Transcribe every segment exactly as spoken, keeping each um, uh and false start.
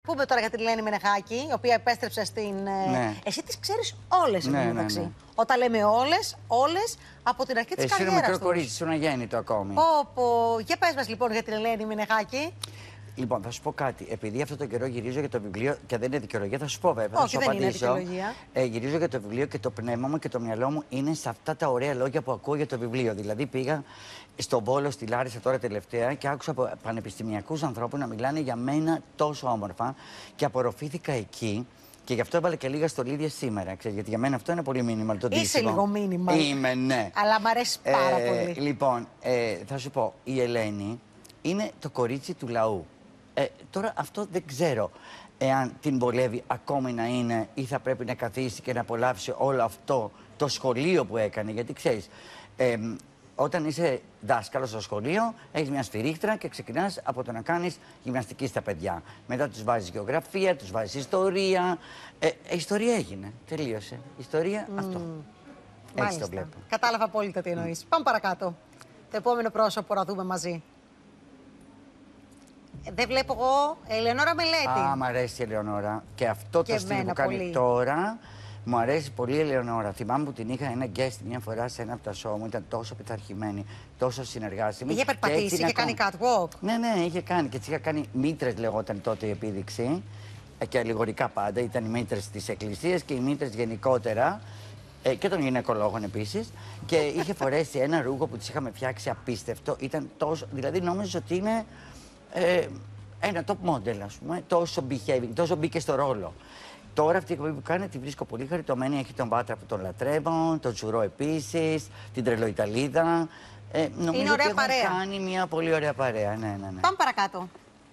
πούμε τώρα για την Ελένη Μενεχάκη, η οποία επέστρεψε στην. Ναι. Εσύ τις ξέρεις όλες ναι, εδώ μεταξύ. Ναι, ναι. Όταν λέμε όλες, όλες από την αρχή της καριέρας. Εσύ είναι μικρό κορίτσι, σου είναι αγέννητο ακόμη. Πω, για πες μας λοιπόν για την Ελένη Μενεχάκη. Λοιπόν, θα σου πω κάτι. Επειδή αυτό το καιρό γυρίζω για το βιβλίο και δεν είναι δικαιολογία, θα σου πω βέβαια. Όχι, θα σου δεν απαντήσω. είναι δικαιολογία. Ε, γυρίζω για το βιβλίο και το πνεύμα μου και το μυαλό μου είναι σε αυτά τα ωραία λόγια που ακούω για το βιβλίο. Δηλαδή, πήγα στον Βόλο, στη Λάρισα τώρα τελευταία και άκουσα από πανεπιστημιακούς ανθρώπους να μιλάνε για μένα τόσο όμορφα και απορροφήθηκα εκεί. Και γι' αυτό έβαλε και λίγα στολίδια σήμερα. Ξέρεις, γιατί για μένα αυτό είναι πολύ μήνυμα. Το Είσαι ντύσιμο. λίγο μήνυμα. Είμαι, ναι. Αλλά μ' αρέσει πάρα ε, πολύ. Λοιπόν, ε, θα σου πω, η Ελένη είναι το κορίτσι του λαού. Ε, τώρα αυτό δεν ξέρω εάν την βολεύει ακόμη να είναι ή θα πρέπει να καθίσει και να απολαύσει όλο αυτό το σχολείο που έκανε. Γιατί ξέρεις, ε, όταν είσαι δάσκαλος στο σχολείο, έχεις μια σφυρίχτρα και ξεκινάς από το να κάνεις γυμναστική στα παιδιά. Μετά τους βάζεις γεωγραφία, τους βάζεις ιστορία. Ε, ε, ιστορία έγινε. Τελείωσε. Ιστορία mm. αυτό. Έτσι Μάλιστα. το βλέπω. Κατάλαβα απόλυτα τι εννοείς. Mm. Πάμε παρακάτω. Το επόμενο πρόσωπο να δούμε μαζί. Δεν βλέπω εγώ Ελεονόρα Μελέτη. Α, μ' αρέσει η Ελεονόρα. Και αυτό και το στυλ που κάνει πολύ. τώρα, μου αρέσει πολύ η Ελεονόρα. Θυμάμαι που την είχα ένα guest μια φορά σε ένα από τα show μου. Ήταν τόσο πειθαρχημένη, τόσο συνεργάσιμη. Είχε περπατήσει, είχε κάνει catwalk. Ναι, ναι, είχε κάνει. Και έτσι είχα κάνει μήτρες, λεγόταν τότε η επίδειξη. Και αλληγορικά πάντα. Ήταν οι μήτρες της Εκκλησίας και οι μήτρες γενικότερα. Ε, και των γυναικολόγων επίσης. Και είχε φορέσει ένα ρούχο που της είχαμε φτιάξει απίστευτο. Ήταν τόσο. Δηλαδή νόμιζε ότι είναι. Ε, ένα top model, ας πούμε, τόσο behaving, τόσο μπήκε στο ρόλο. Τώρα αυτή η εκπομπή που κάνει τη βρίσκω πολύ χαριτωμένη. Έχει τον Βάτρα που τον λατρεύω, τον Τσουρό επίσης, την Τρελοϊταλίδα. Ε, νομίζω είναι ωραία ότι παρέα. έχουν κάνει μια πολύ ωραία παρέα. Ναι, ναι, ναι. Πάμε παρακάτω.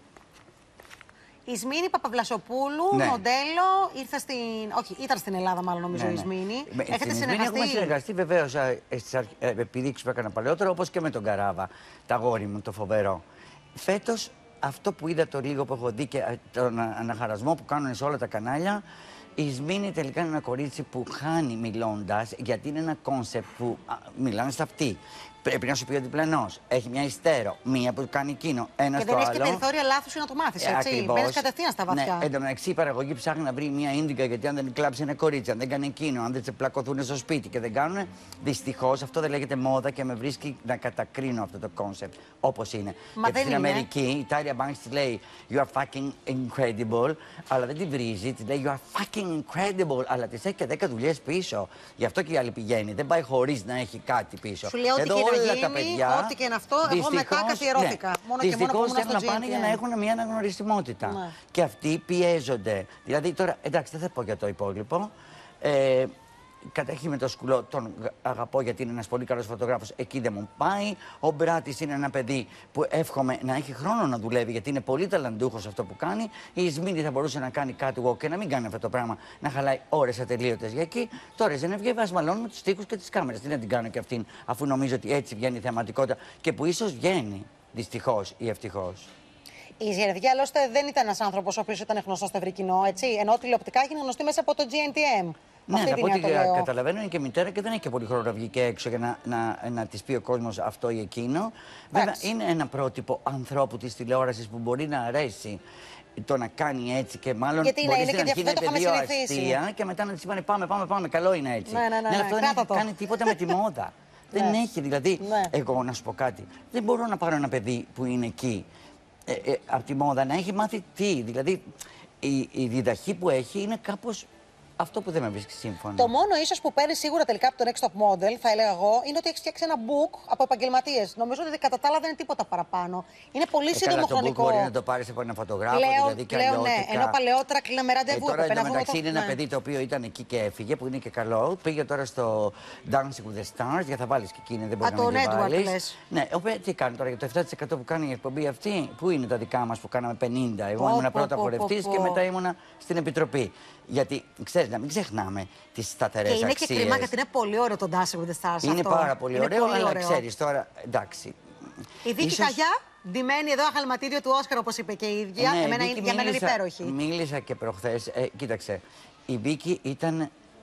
Η Ισμήνη Παπαβλασοπούλου, ναι. Μοντέλο, ήρθε στην. Όχι, ήταν στην Ελλάδα, μάλλον νομίζω ναι, ναι. η Ισμήνη. Με, Έχετε στην συνεργαστεί. Έχουμε συνεργαστεί βεβαίως στις επιδείξεις που έκανα παλαιότερα, όπως και με τον Καράβα, τα γόρι μου, το φοβερό. Φέτος, αυτό που είδα το λίγο που έχω δει και τον αναχαρασμό που κάνουν σε όλα τα κανάλια, η Ισμήνη τελικά είναι ένα κορίτσι που χάνει μιλώντας, γιατί είναι ένα κόνσεπτ που α, μιλάνε σε αυτή. Πρέπει να σου πει ο διπλανός. Έχει μια υστέρο, μία που κάνει εκείνο, ένα στο άλλο. Και δεν έχει και περιθώρια λάθους να το μάθεις, έτσι. Μπαίνεις κατευθείαν στα βαθιά. Ναι, εν τω μεταξύ η παραγωγή ψάχνει να βρει μια ίνδικα, γιατί αν δεν κλάψει ένα κορίτσι, αν δεν κάνει εκείνο, αν δεν τσεπλακωθούν στο σπίτι και δεν κάνουν. Δυστυχώς αυτό δεν λέγεται μόδα και με βρίσκει να κατακρίνω αυτό το κόνσεπτ όπως είναι. Μα γιατί δεν στην είναι. Αμερική η Τάρια Μπάνκς τη λέει You are fucking incredible, αλλά δεν τη βρίζει, τη λέει You are fucking incredible, αλλά τη έχει και δέκα δουλειές πίσω. Γι' αυτό και η άλλη πηγαίνει. Δεν πάει χωρίς να έχει κάτι πίσω. Σου λέω ότι και να γίνει, παιδιά, ό,τι και είναι αυτό, εγώ μετά καθιερώθηκα. Ναι. Μόνο και μόνο που θέλουν να πάνε για να έχουν μια αναγνωρισιμότητα. Ναι. Και αυτοί πιέζονται. Δηλαδή τώρα, εντάξει, δεν θα πω για το υπόλοιπο. Ε, Καταρχήν με το Σκουλό τον αγαπώ γιατί είναι ένας πολύ καλός φωτογράφος. Εκεί δεν μου πάει. Ο Μπράτης είναι ένα παιδί που εύχομαι να έχει χρόνο να δουλεύει γιατί είναι πολύ ταλαντούχος αυτό που κάνει. Η Ισμήνη θα μπορούσε να κάνει catwalk και να μην κάνει αυτό το πράγμα, να χαλάει ώρες ατελείωτες για εκεί. Τώρα η Ζενεβιέβα ας μαλώνουμε τους τοίχους και τις κάμερες. Τι να την κάνω και αυτήν, αφού νομίζω ότι έτσι βγαίνει η θεματικότητα και που ίσως βγαίνει δυστυχώς ή ευτυχώς. Η Ζενεβιέβα άλλωστε δεν ήταν ένας άνθρωπος ο οποίος ήταν γνωστός στο ευρύ κοινό, έτσι. Ενώ τηλεοπτικά έγινε γνωστή μέσα από το τζι εν τι εμ. Ναι, από ό,τι καταλαβαίνω είναι και μητέρα και δεν έχει και πολύ χρόνο να βγει και έξω για να, να, να της πει ο κόσμος αυτό ή εκείνο. Βέβαια, είναι ένα πρότυπο ανθρώπου της τηλεόρασης που μπορεί να αρέσει το να κάνει έτσι και μάλλον γιατί μπορεί είναι, στην αρχή να είναι δύο αστεία και μετά να της είπανε πάμε, πάμε, πάμε, καλό είναι έτσι. Ναι, ναι, ναι, ναι, ναι, αυτό δεν έχει κάνει τίποτα με τη μόδα. Δεν ναι. έχει, δηλαδή, ναι. εγώ να σου πω κάτι, δεν μπορώ να πάρω ένα παιδί που είναι εκεί ε, ε, από τη μόδα να έχει μάθει τι, δηλαδή η, η διδαχή που έχει είναι κάπως αυτό που δεν με βρίσκει σύμφωνο. Το μόνο ίσως που παίρνει σίγουρα τελικά από το Next Top Model, θα έλεγα εγώ, είναι ότι έχει φτιάξει ένα book από επαγγελματίες. Νομίζω ότι κατά τα άλλα δεν είναι τίποτα παραπάνω. Είναι πολύ ε, σύντομο καλά, χρονικό. Το book μπορεί να το πάρει από έναν φωτογράφο, λέω, δηλαδή και λέω, αλλιώτικα. Ναι, ενώ παλαιότερα κλείναμε ραντεβού. Ε, τώρα εντωμεταξύ το... είναι ένα ναι. παιδί το οποίο ήταν εκεί και έφυγε, που είναι και καλό. Πήγε τώρα στο Dancing with the Stars, για θα βάλει και εκείνη, δεν μπορεί Α, να μην βάλει. Ναι, οπότε τι κάνει τώρα για το επτά τοις εκατό που κάνει η εκπομπή αυτή, πού είναι τα δικά μα που κάναμε πενήντα. Εγώ ήμουν πρώτα χορευτή και μετά ήμουνα στην Επιτροπή. Γιατί ξέρει, να μην ξεχνάμε τις σταθερές αξίες. Και είναι και κρίμα γιατί είναι πολύ ωραίο το Dancing with the Stars. Είναι αυτό. πάρα πολύ είναι ωραίο, πολύ αλλά ωραίο. ξέρεις τώρα, εντάξει. Η Βίκη ίσως... Καγιά, ντυμένη εδώ αγαλματίδιο του Όσκαρ, όπως είπε και η ίδια. Ναι, Εμένα, για μένα είναι υπέροχη. Μίλησα και προχθές. Ε, κοίταξε, η Βίκη ήταν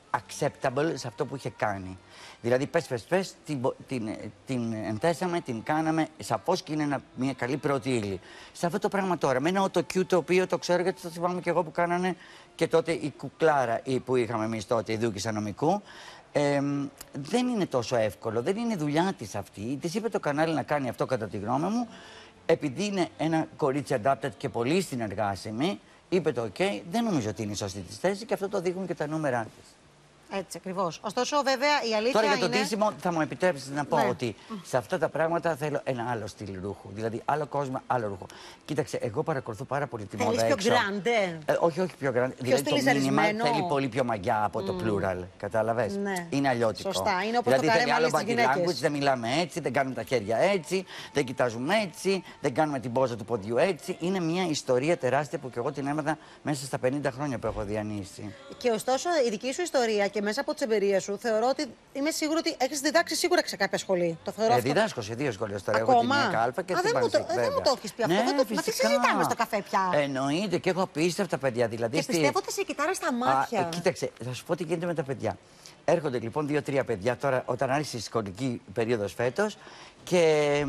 acceptable σε αυτό που είχε κάνει. Δηλαδή, πες, πες, πες, την, την, την ενθέσαμε, την κάναμε, σαφώς και είναι ένα, μια καλή πρώτη ύλη. Σε αυτό το πράγμα τώρα, με ένα autocue το οποίο το ξέρω γιατί το θυμάμαι και εγώ που κάνανε και τότε η κουκλάρα που είχαμε εμείς τότε, η δούκισσα νομικού, ε, δεν είναι τόσο εύκολο, δεν είναι δουλειά της αυτή. Της είπε το κανάλι να κάνει αυτό κατά τη γνώμη μου, επειδή είναι ένα κορίτσι adapted και πολύ συνεργάσιμη, είπε το OK, δεν νομίζω ότι είναι η σωστή της θέση και αυτό το δείχνουν και τα νούμερά της. Έτσι ακριβώς. Ωστόσο, βέβαια, η αλήθεια Τώρα για το είναι... ντύσιμο θα μου επιτρέψετε να πω ναι. ότι σε αυτά τα πράγματα θέλω ένα άλλο στυλ ρούχου. Δηλαδή άλλο κόσμο, άλλο ρούχο. Κοίταξε, εγώ παρακολουθώ πάρα πολύ τη μόδα έξω. Θέλεις πιο grande. Ε, όχι, όχι πιο grande. Πιο δηλαδή το μήνυμα θέλει πολύ πιο μαγιά από mm. το plural. Κατάλαβες. Ναι. Είναι αλλιώτικο. Σωστά. Είναι όπως δηλαδή το θέλει άλλο καρέ body language, δεν μιλάμε έτσι, δεν κάνουμε τα χέρια έτσι, δεν κοιτάζουμε έτσι, δεν κάνουμε την πόζα του ποδιού έτσι. Είναι μια ιστορία τεράστια που και εγώ την έμαθα μέσα στα πενήντα χρόνια που έχω διανύσει. Και ωστόσο η δική σου ιστορία και μέσα από τις εμπειρίες σου, θεωρώ ότι είμαι σίγουρη ότι έχεις διδάξει σίγουρα σε κάποια σχολή. Το θεωρώ ε, αυτό. Διδάσκω σε δύο σχολεία τώρα. Ακόμα. Έχω την ΕΚΑ Α και Α, την δεν Πανσίκ. Δεν μου το έχεις πει αυτό. Ναι, δεν το... Μα τι συζητάμε στο καφέ πια. Εννοείται και έχω απίστευτα παιδιά. Δηλαδή, και στη... πιστεύω ότι σε κοιτάνε στα μάτια. Α, ε, κοίταξε, θα σου πω τι γίνεται με τα παιδιά. Έρχονται λοιπόν δύο-τρία παιδιά τώρα, όταν άρχισε η σχολική περίοδος φέτος και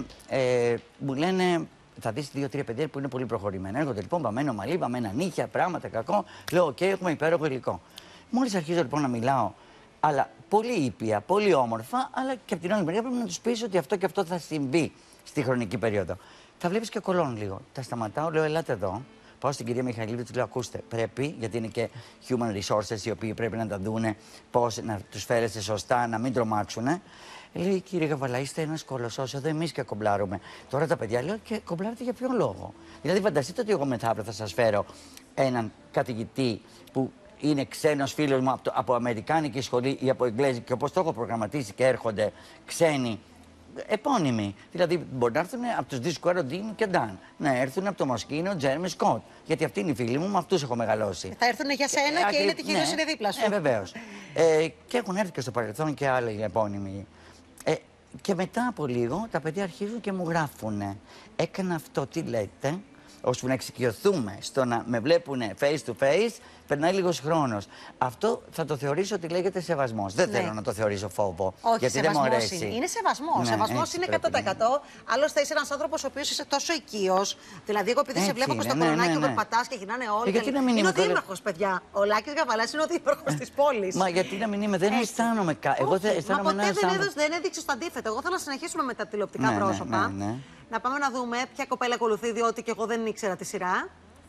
ε, μου λένε. Θα δεις δύο-τρία παιδιά που είναι πολύ προχωρημένα. Έρχονται λοιπόν βαμμένο μαλλί, βαμμένα νύχια, πράγματα κακό. Λέω: OK, έχουμε υπέροχο υλικό. Μόλις αρχίζω λοιπόν να μιλάω, αλλά πολύ ήπια, πολύ όμορφα, αλλά και από την άλλη μεριά πρέπει να τους πεις ότι αυτό και αυτό θα συμβεί στη χρονική περίοδο. Θα βλέπεις και κολών λίγο. Τα σταματάω, λέω: ελάτε εδώ. Πάω στην κυρία Μιχαηλίδου, του λέω: ακούστε, πρέπει, γιατί είναι και human resources οι οποίοι πρέπει να τα δούνε, πώς να τους φέρετε σωστά, να μην τρομάξουν. Λέει: κύριε Γαβαλά, είστε ένας κολοσσός, εδώ εμείς και κομπλάρουμε. Τώρα τα παιδιά λέω: και κομπλάρετε για ποιον λόγο. Δηλαδή, φανταστείτε ότι εγώ μετά αύριο θα σας φέρω έναν καθηγητή που είναι ξένος φίλος μου από, το, από αμερικάνικη σχολή ή από εγγλέζικη, και όπως το έχω προγραμματίσει και έρχονται ξένοι επώνυμοι. Δηλαδή, μπορεί να έρθουν από τους Δίσκο Ροντίνου και Νταν, να έρθουν από το Μοσκίνο Τζέρεμι Σκοτ. Γιατί αυτοί είναι οι φίλοι μου, με αυτούς έχω μεγαλώσει. Θα έρθουν για σένα ε, και ακρι... είναι τυχερός ναι, είναι δίπλα σου. Ε, βεβαίως. ε, και έχουν έρθει και στο παρελθόν και άλλοι επώνυμοι. Ε, και μετά από λίγο τα παιδιά αρχίζουν και μου γράφουν: έκανα αυτό, τι λέτε, ώσπου να εξοικειωθούμε στο να με βλέπουν face to face, περνάει λίγος χρόνος. Αυτό θα το θεωρήσω ότι λέγεται σεβασμός. Δεν ναι. θέλω να το θεωρήσω φόβο. Όχι, γιατί δεν μου αρέσει. Είναι, είναι σεβασμός. Ναι, σεβασμός είναι εκατό τοις εκατό. Ναι. Άλλωστε είσαι ένας άνθρωπος ο οποίος είσαι τόσο οικείος. Δηλαδή, εγώ επειδή έτσι σε βλέπω και στο ναι, κορονάκι ναι, ναι. που πατάς και γυρνάνε όλοι. Ε, γιατί να μην είναι ο είμαι δήμαρχος, παιδιά. Ο Λάκης Γαβαλάς είναι ο δήμαρχος της πόλης. Μα γιατί να μην είμαι, δεν αισθάνομαι κάτι. Εγώ δεν αισθάνομαι ένα άνθρωπο. Δεν έδειξε το αντίθετο. Εγώ θέλω να συνεχίσουμε με τα τηλεοπτικά πρόσωπα. Να πάμε να δούμε ποια κοπέλα ακολουθεί, διότι και εγώ δεν ήξερα τη σειρά.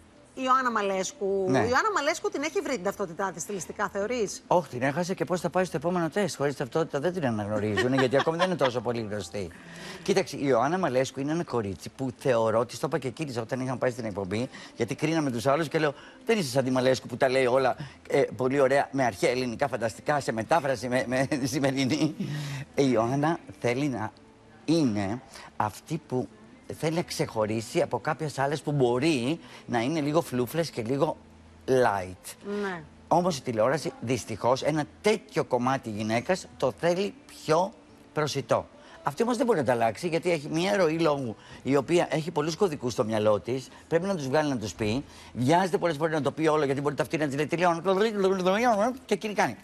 Η Ιωάννα Μαλέσκου. Ναι. Η Ιωάννα Μαλέσκου την έχει βρει την ταυτότητά της στιλιστικά, θεωρείς? Όχι, την έχασε και πώς θα πάει στο επόμενο τεστ. Χωρίς ταυτότητα δεν την αναγνωρίζουν, γιατί ακόμη δεν είναι τόσο πολύ γνωστή. Κοίταξε, η Ιωάννα Μαλέσκου είναι ένα κορίτσι που θεωρώ ότι στο είπα και εκείνη όταν είχαμε πάει στην εκπομπή, γιατί κρίναμε τους άλλους και λέω: δεν είσαι σαν τη Μαλέσκου που τα λέει όλα ε, πολύ ωραία, με αρχαία ελληνικά φανταστικά, σε μετάφραση με, με τη σημερινή. Η Ιωάννα θέλει να είναι αυτή που θέλει να ξεχωρίσει από κάποιες άλλες που μπορεί να είναι λίγο φλούφλες και λίγο light. Ναι. Όμως η τηλεόραση, δυστυχώς, ένα τέτοιο κομμάτι γυναίκας το θέλει πιο προσιτό. Αυτή όμως δεν μπορεί να τα αλλάξει, γιατί έχει μια ροή λόγου η οποία έχει πολλούς κωδικούς στο μυαλό της. Πρέπει να τους βγάλει να τους πει. Βιάζεται πολλές φορές να το πει όλο, γιατί μπορεί αυτή να της λέει τελειώνω. Και εκείνη κάνει.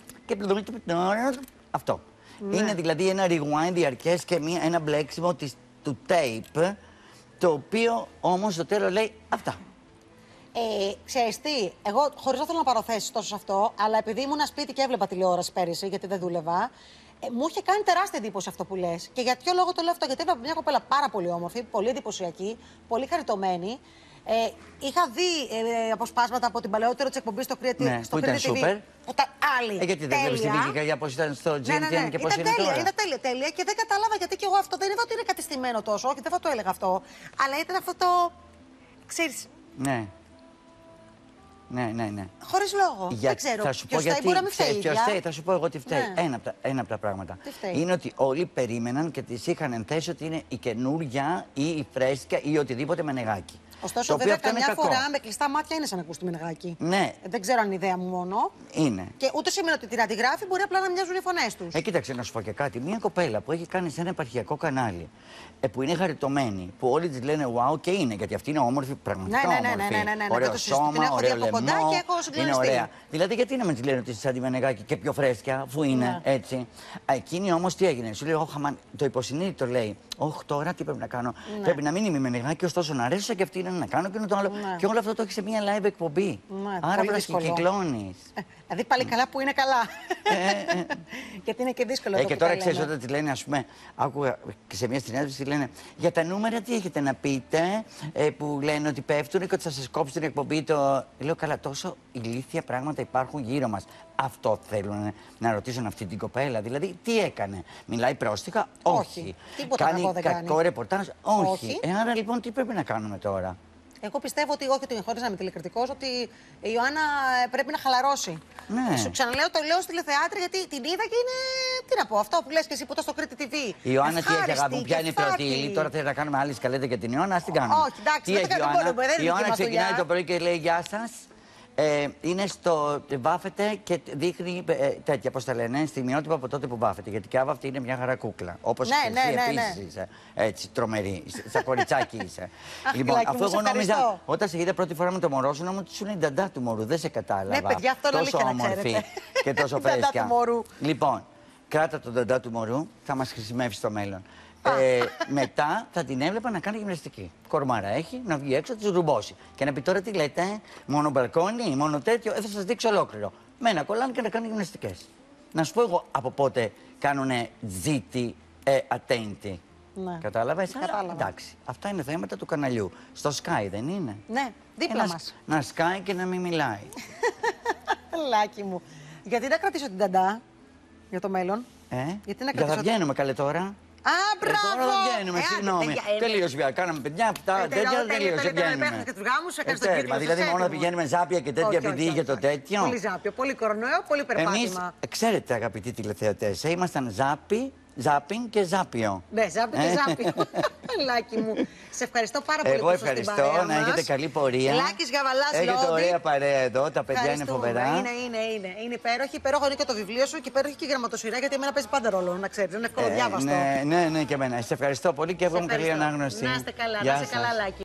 Αυτό. Ναι. Είναι δηλαδή ένα rewind διαρκές και μια, ένα μπλέξιμο της, του tape. Το οποίο όμως στο τέλος λέει αυτά. Ε, ξέρεις τι, εγώ χωρίς να θέλω να πάρω θέση τόσο σε αυτό, αλλά επειδή ήμουν σπίτι και έβλεπα τηλεόραση πέρυσι, γιατί δεν δούλευα, ε, μου είχε κάνει τεράστια εντύπωση αυτό που λες. Και για ποιο λόγο το λέω αυτό? Γιατί έβλεπα μια κοπέλα πάρα πολύ όμορφη, πολύ εντυπωσιακή, πολύ χαριτωμένη. Ε, είχα δει ε, αποσπάσματα από την παλαιότερη της εκπομπής στο Κρήτη. Ναι, στο που ήταν σούπερ. Άλλη. Ε, γιατί δεν βλέπεις την Βίκη για πώς ήταν στο Τζιν ναι, ναι, ναι. και πώς ήταν είναι τέλεια, τώρα. Ήταν τέλεια, τέλεια και δεν κατάλαβα γιατί και εγώ αυτό δεν είδα ότι είναι κατεστημένο τόσο. Όχι, δεν θα το έλεγα αυτό. Αλλά ήταν αυτό το. Ξέρεις. Ναι. Ναι, ναι, ναι. Χωρίς λόγο. Για, δεν ξέρω. Θα σου ποιος πω γιατί. Μπορεί να μην φταίει, ποιος φταίει, θα σου πω εγώ τι φταίει. Ναι. Ένα, από τα, ένα από τα πράγματα. Τι φταίει? Είναι ότι όλοι περίμεναν και τις είχαν ενθέσει ότι είναι η καινούργια ή η φρέσκια ή οτιδήποτε με νεγάκι. Ωστόσο, το βέβαια, αυτό είναι καμιά κακό. φορά με κλειστά μάτια είναι σαν να ακούς τη Μενεγάκη. Ναι. Ε, δεν ξέρω αν είναι ιδέα μου μόνο. Είναι. Και ούτε σημαίνει ότι την αντιγράφει, μπορεί απλά να μοιάζουν οι φωνές τους. Ε, κοίταξε να σου πω και κάτι. Μια κοπέλα που έχει κάνει σε ένα επαρχιακό κανάλι, ε, που είναι χαριτωμένη, που όλοι τη λένε wow και είναι, γιατί αυτή είναι όμορφη, πραγματικά Ναι, ναι, ναι, όμορφη. ναι, ναι, ναι, ναι, ωραίο δεν το συζητώ. Την σώμα, έχω δει ωραίο από κοντά λαιμό, και έχω είναι συγκλονιστεί. ωραία. Δηλαδή, γιατί να με τη λένε ότι είσαι σαν τη Μενεγάκη και πιο φρέσκια, αφού είναι Ναι. έτσι. Εκείνη όμως τι έγινε, σου λέει, oh, χαμαν... το υποσυνείδητο λέει, όχι τώρα τι πρέπει να κάνω. Ναι. Πρέπει να μην είμαι η Μενεγάκη, ωστόσο να αρέσω και αυτή είναι να κάνω και είναι το άλλο. Ναι. Και όλο αυτό το έχει σε μια live εκπομπή. Ναι, Άρα πολύ πρέπει να δύσκολο. κυκλώνει. Ε, δηλαδή πάλι καλά που είναι καλά. Ε, ε, Γιατί είναι και δύσκολο Ε, αυτό και που τώρα τα ξέρει λέμε. όταν τη λένε, α πούμε, άκουγα και σε μια συνέντευξη λένε για τα νούμερα τι έχετε να πείτε, ε, που λένε ότι πέφτουν και ότι θα σα κόψει την εκπομπή. Το... Λέω καλά, τόσο ηλίθια πράγματα υπάρχουν γύρω μα. Αυτό θέλουν να ρωτήσουν αυτή την κοπέλα. Δηλαδή, τι έκανε, μιλάει πρόστιχα, όχι. Όχι. Τίποτα κάνει κακό δεν κάνει. κακό ρεπορτάζ, όχι. Όχι. Ε, άρα λοιπόν, τι πρέπει να κάνουμε τώρα. Εγώ πιστεύω ότι, όχι ότι χωρίς να είμαι τηλεκριτικός, ότι η Ιωάννα ε, πρέπει να χαλαρώσει. Ναι. Σου ξαναλέω, το λέω στη τηλεθεάτρια γιατί την είδα και είναι. Τι να πω, αυτό που λες και εσύ που ήταν στο Κρήτη τι βι. Η Ιωάννα τι έχει, Ευχάριστη, αγάπη μου, ποια είναι η πρώτη κεφάτη. ύλη. Τώρα θέλει να κάνουμε άλλη σκαλέτα για την Ιωάννα, ας την κάνουμε. Όχι, εντάξει, τι δεν έχει η το Ιωάννα. μπορούμε, δεν είναι Η Ιωάννα δική μας ξεκινάει δουλειά. το πρωί και λέει γεια σας. Ε, είναι στο. Βάφεται και δείχνει ε, τέτοια, πώς τα λένε, στιγμιότυπα από τότε που βάφεται. Γιατί και άβαυτη είναι μια χαρά κούκλα. Όπως Ναι, και ναι, εσύ ναι, επίσης ναι. είσαι. Έτσι, τρομερή. Σαν κοριτσάκι είσαι. Αχ, Λοιπόν, Λάκη μου, αφού σε εγώ νόμιζα, ευχαριστώ. όταν σε είδα πρώτη φορά με το μωρό σου, νόμιζα ότι σου είναι η νταντά του μωρού. Δεν σε κατάλαβα. Ναι, παιδιά, αυτό είναι τόσο αλήθεια να όμορφη ξέρετε. και τόσο Η νταντά φρέσκια. του μωρού. Λοιπόν, κράτα τον νταντά του μωρού, θα μας χρησιμεύσει στο μέλλον. Ε, μετά θα την έβλεπα να κάνει γυμναστική. Κορμάρα έχει, να βγει έξω, να τη ρουμπώσει. Και να πει τώρα τι λέτε, ε, μόνο μπαλκόνι, μόνο τέτοιο, ε, θα σας δείξω ολόκληρο. Με ένα κολλάν και να κάνει γυμναστικές. Να σου πω εγώ από πότε κάνουνε ζήτη ε, ατέντη. Ναι. Κατάλαβες, αλλά Κατάλαβα. εντάξει. Αυτά είναι θέματα του καναλιού. Στο Sky δεν είναι. Ναι, δίπλα Ε, να, μας. να σκάει και να μην μιλάει. Λάκη μου. Γιατί να κρατήσω την ταντά για το μέλλον. Ε, Γιατί να για θα κρατήσω. βγαίνουμε καλέ τώρα. Α, μπράβο! Ε, τώρα δεν βγαίνουμε, Ε, συγγνώμη. άντε, ε, ε, Τελείωσε πια. Κάναμε παιδιά, αυτά Ε, τέτοια τέλεια, τελείωσε. τέλεια, τέλεια, Βγαίνουμε. και τους γάμους, Ε, έκανες τον ξέρουμε, κύκλο σας δηλαδή μόνο να έτοιμο. πηγαίνουμε ζάπια και τέτοια Όχι, επειδή όχι, είχε όχι, το όχι. τέτοιο. Πολύ ζάπιο, πολύ κορονοϊό, πολύ Εμείς, περπάτημα. ξέρετε αγαπητοί τηλεθεατές, ε, ήμασταν ζάπι, ζάπινγκ και ζάπιο. Ναι, ζάπιο και Ε. ζάπιο. Λάκη μου. Σε ευχαριστώ πάρα πολύ Εγώ που ήσασταν στην ευχαριστώ, παρέα να έχετε μας. καλή πορεία. Λάκης Γαβαλάς, Έχετε Λόντι. ωραία παρέα εδώ, τα παιδιά είναι Ευχαριστούμε. φοβερά. Είναι, είναι, είναι. Είναι υπέροχη. Υπέροχο είναι και το βιβλίο σου και υπέροχη και η γραμματοσυρά γιατί εμένα παίζει πάντα ρόλο, να ξέρεις. Είναι εύκολο Ε, διάβαστο. ναι, ναι, ναι, και εμένα. Σε ευχαριστώ πολύ και εύχομαι καλή ευχαριστώ. ανάγνωση. Να είστε καλά, Γεια να είστε καλά, σας. Λάκη.